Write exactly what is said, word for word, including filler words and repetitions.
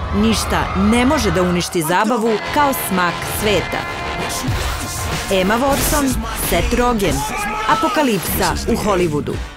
Ništa ne može da uništi zabavu kao smak sveta. Emma Watson, Seth Rogen, Apokalipsa u Hollywoodu.